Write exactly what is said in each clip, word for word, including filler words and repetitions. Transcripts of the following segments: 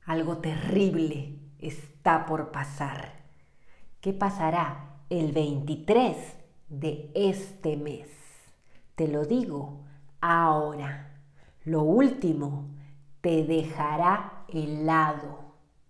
Algo terrible está por pasar. ¿Qué pasará el veintitrés de este mes? Te lo digo ahora. Lo último te dejará helado.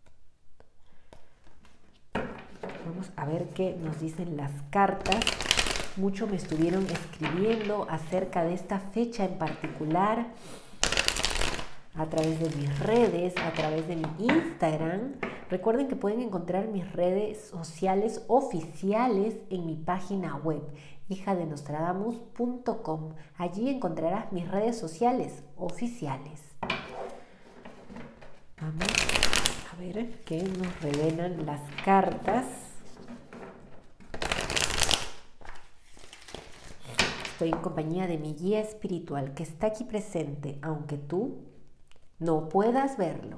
Vamos a ver qué nos dicen las cartas. Muchos me estuvieron escribiendo acerca de esta fecha en particular a través de mis redes, a través de mi Instagram. Recuerden que pueden encontrar mis redes sociales oficiales en mi página web, hija de nostradamus punto com. Allí encontrarás mis redes sociales oficiales. Vamos a ver qué nos revelan las cartas. Estoy en compañía de mi guía espiritual que está aquí presente, aunque tú no puedas verlo.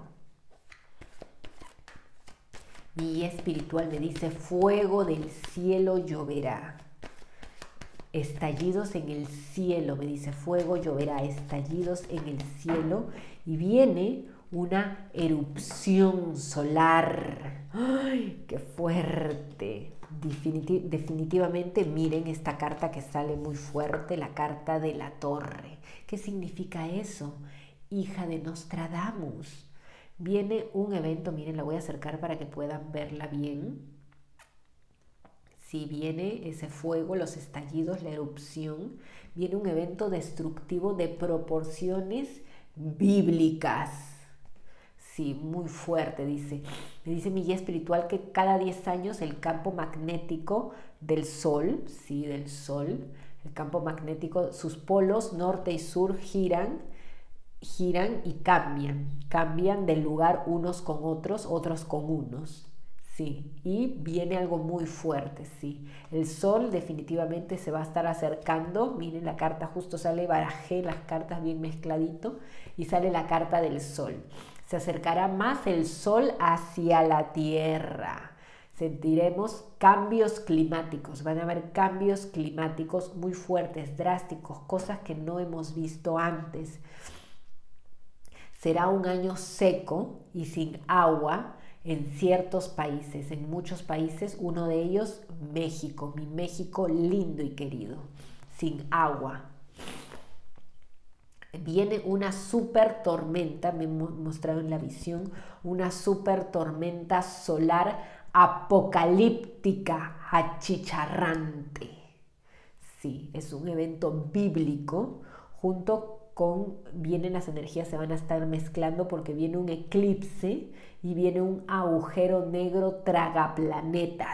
Mi guía espiritual me dice: fuego del cielo lloverá. Estallidos en el cielo, me dice, fuego lloverá, estallidos en el cielo. Y viene una erupción solar. ¡Ay, qué fuerte! Definiti- definitivamente, miren esta carta que sale muy fuerte, la carta de la torre. ¿Qué significa eso? Hija de Nostradamus. Viene un evento, miren, la voy a acercar para que puedan verla bien. Si viene ese fuego, los estallidos, la erupción, viene un evento destructivo de proporciones bíblicas. Sí, muy fuerte, dice. Me dice mi guía espiritual que cada diez años el campo magnético del Sol, sí, del Sol, el campo magnético, sus polos norte y sur giran, giran y cambian, cambian de lugar unos con otros, otros con unos. Sí, y viene algo muy fuerte, sí. El Sol definitivamente se va a estar acercando. Miren, la carta justo sale, barajé las cartas bien mezcladito y sale la carta del Sol. Se acercará más el Sol hacia la Tierra. Sentiremos cambios climáticos, van a haber cambios climáticos muy fuertes, drásticos, cosas que no hemos visto antes. Será un año seco y sin agua en ciertos países, en muchos países, uno de ellos México, mi México lindo y querido, sin agua. Viene una super tormenta, me mostraron en la visión, una super tormenta solar apocalíptica, achicharrante. Sí, es un evento bíblico, junto con, vienen las energías, se van a estar mezclando porque viene un eclipse y viene un agujero negro tragaplanetas.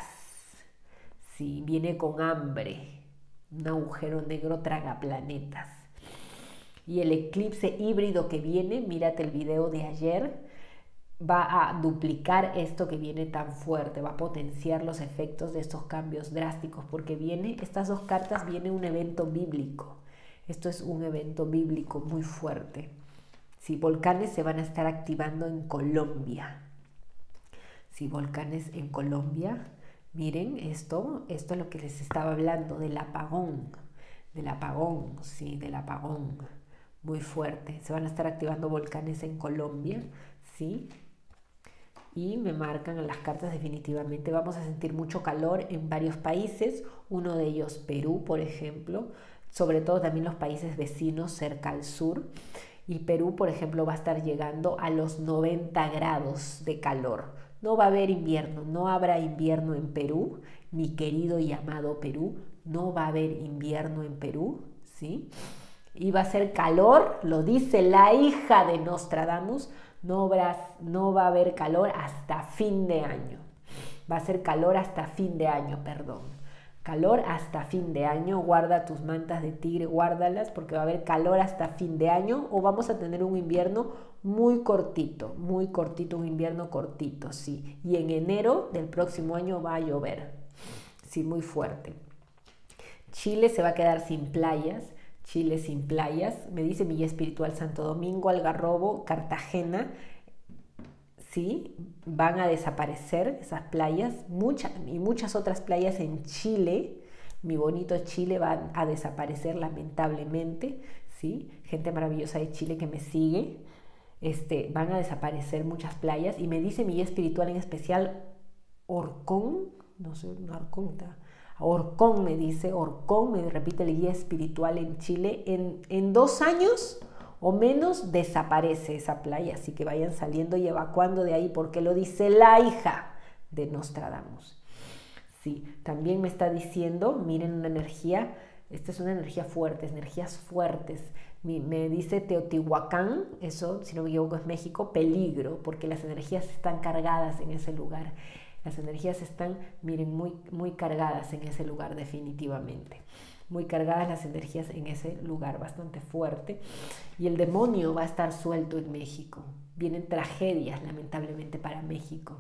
Sí, viene con hambre, un agujero negro tragaplanetas. Y el eclipse híbrido que viene, mírate el video de ayer, va a duplicar esto que viene tan fuerte, va a potenciar los efectos de estos cambios drásticos, porque viene, estas dos cartas, viene un evento bíblico. Esto es un evento bíblico muy fuerte. Si volcanes se van a estar activando en Colombia. Si volcanes en Colombia, miren esto, esto es lo que les estaba hablando, del apagón, del apagón, sí, del apagón. Muy fuerte. Se van a estar activando volcanes en Colombia, ¿sí? Y me marcan en las cartas definitivamente. Vamos a sentir mucho calor en varios países. Uno de ellos Perú, por ejemplo. Sobre todo también los países vecinos cerca al sur. Y Perú, por ejemplo, va a estar llegando a los noventa grados de calor. No va a haber invierno. No habrá invierno en Perú. Mi querido y amado Perú. No va a haber invierno en Perú, ¿sí? Y va a ser calor, lo dice la hija de Nostradamus, no, habrá, no va a haber calor hasta fin de año. Va a ser calor hasta fin de año, perdón. Calor hasta fin de año, guarda tus mantas de tigre, guárdalas porque va a haber calor hasta fin de año o vamos a tener un invierno muy cortito, muy cortito, un invierno cortito, sí. Y en enero del próximo año va a llover, sí, muy fuerte. Chile se va a quedar sin playas. Chile sin playas, me dice mi guía espiritual Santo Domingo, Algarrobo, Cartagena, sí, van a desaparecer esas playas, muchas y muchas otras playas en Chile, mi bonito Chile van a desaparecer lamentablemente, sí, gente maravillosa de Chile que me sigue, este, van a desaparecer muchas playas. Y me dice mi guía espiritual, en especial Orcón, no sé, Orcón, Orcón me dice, Orcón, me repite el guía espiritual en Chile, en, en dos años o menos desaparece esa playa, así que vayan saliendo y evacuando de ahí, porque lo dice la hija de Nostradamus. Sí, también me está diciendo, miren una energía, esta es una energía fuerte, energías fuertes. Mi, me dice Teotihuacán, eso si no me equivoco es México, peligro, porque las energías están cargadas en ese lugar. Las energías están, miren, muy, muy cargadas en ese lugar definitivamente. Muy cargadas las energías en ese lugar, bastante fuerte. Y el demonio va a estar suelto en México. Vienen tragedias, lamentablemente, para México.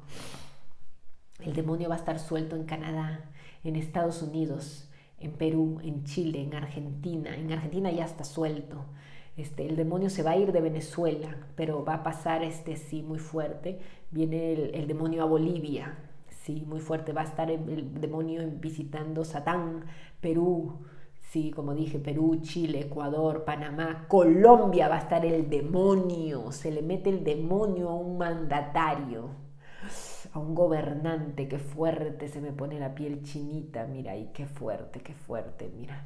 El demonio va a estar suelto en Canadá, en Estados Unidos, en Perú, en Chile, en Argentina. En Argentina ya está suelto. Este, el demonio se va a ir de Venezuela, pero va a pasar, este, sí, muy fuerte. Viene el, el demonio a Bolivia, sí, muy fuerte. Va a estar el, el demonio visitando Satán, Perú, sí, como dije, Perú, Chile, Ecuador, Panamá, Colombia va a estar el demonio. Se le mete el demonio a un mandatario, a un gobernante. Qué fuerte, se me pone la piel chinita, mira ahí, qué fuerte, qué fuerte, mira.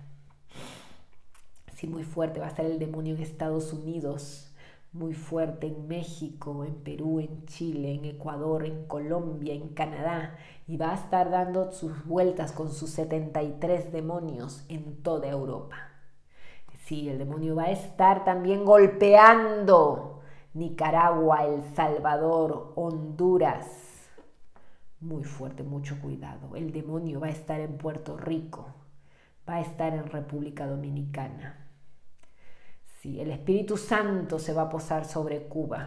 Sí, muy fuerte va a estar el demonio en Estados Unidos, muy fuerte en México, en Perú, en Chile, en Ecuador, en Colombia, en Canadá, y va a estar dando sus vueltas con sus setenta y tres demonios en toda Europa. Sí, el demonio va a estar también golpeando Nicaragua, El Salvador, Honduras. Muy fuerte, mucho cuidado. El demonio va a estar en Puerto Rico, va a estar en República Dominicana. Sí, el Espíritu Santo se va a posar sobre Cuba.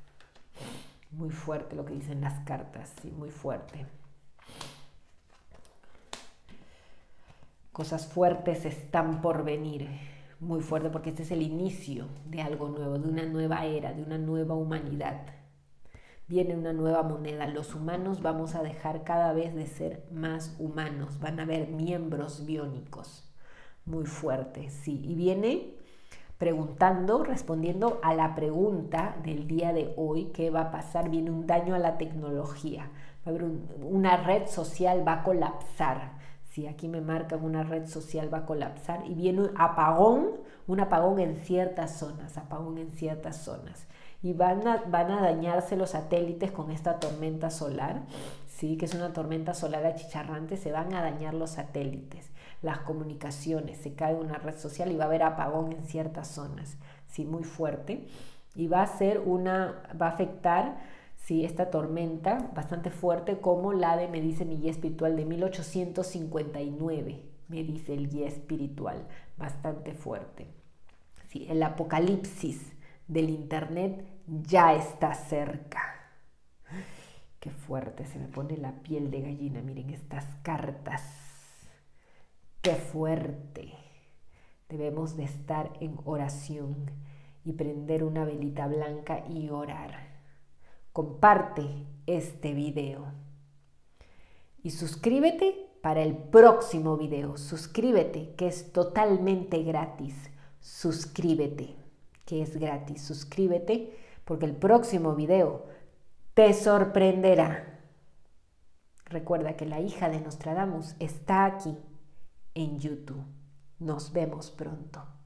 Muy fuerte lo que dicen las cartas, sí, muy fuerte. Cosas fuertes están por venir, muy fuerte, porque este es el inicio de algo nuevo, de una nueva era, de una nueva humanidad. Viene una nueva moneda. Los humanos vamos a dejar cada vez de ser más humanos. Van a haber miembros biónicos. Muy fuerte, sí. Y viene preguntando, respondiendo a la pregunta del día de hoy, ¿qué va a pasar? Viene un daño a la tecnología. Va a haber un, una red social va a colapsar. Sí, aquí me marcan una red social va a colapsar. Y viene un apagón, un apagón en ciertas zonas, apagón en ciertas zonas. Y van a, van a dañarse los satélites con esta tormenta solar, ¿sí? Que es una tormenta solar achicharrante. Se van a dañar los satélites, las comunicaciones, se cae una red social y va a haber apagón en ciertas zonas, ¿sí? Muy fuerte. Y va a ser una, va a afectar, ¿sí? Esta tormenta bastante fuerte, como la de, me dice mi guía espiritual, de mil ochocientos cincuenta y nueve, me dice el guía espiritual, bastante fuerte. ¿Sí? El apocalipsis del internet ya está cerca. Qué fuerte, se me pone la piel de gallina, miren estas cartas. Qué fuerte. Debemos de estar en oración y prender una velita blanca y orar. Comparte este video y suscríbete para el próximo video. Suscríbete, que es totalmente gratis. Suscríbete, que es gratis. Suscríbete porque el próximo video te sorprenderá. Recuerda que la hija de Nostradamus está aquí en YouTube. Nos vemos pronto.